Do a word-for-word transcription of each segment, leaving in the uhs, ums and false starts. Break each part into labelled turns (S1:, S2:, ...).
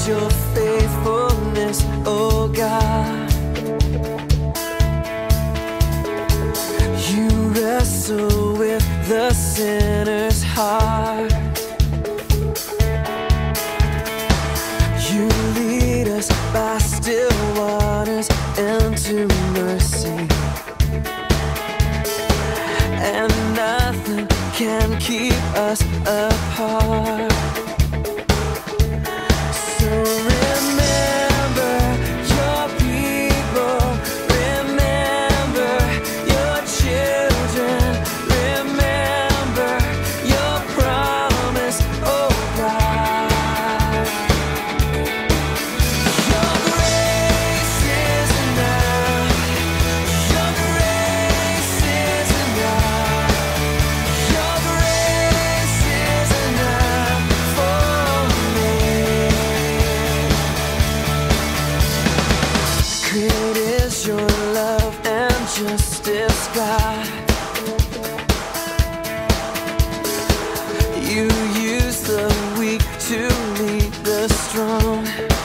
S1: your faithfulness, oh God. You wrestle with the sinner's heart. You lead us by still waters into mercy, and nothing can keep us apart. So remember your people, remember your children, remember your promise, oh God. Your grace is enough, your grace is enough, your grace is enough for me. Great is your love and justice, God. You use the weak to lead the strong.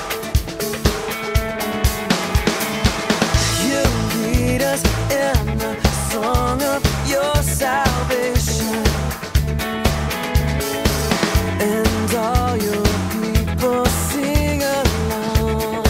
S1: You lead us in the song of your salvation, and all your people sing along.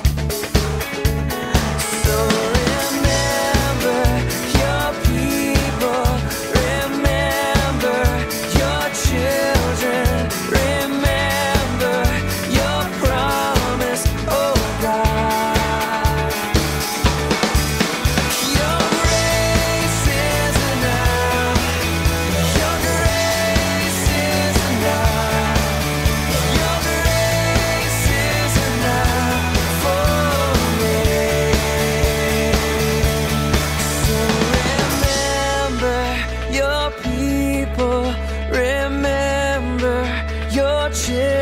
S1: So remember your people, remember your children, remember your promise, oh God. Your grace is enough, your grace is enough, your grace is enough for me. So remember your people, remember your children.